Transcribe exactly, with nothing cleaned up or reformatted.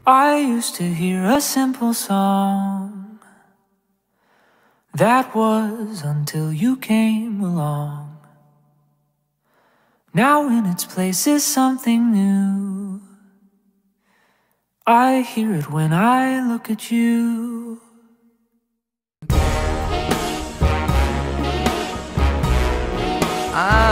I used to hear a simple song. That was until you came along. Now in its place is something new. I hear it when I look at you. I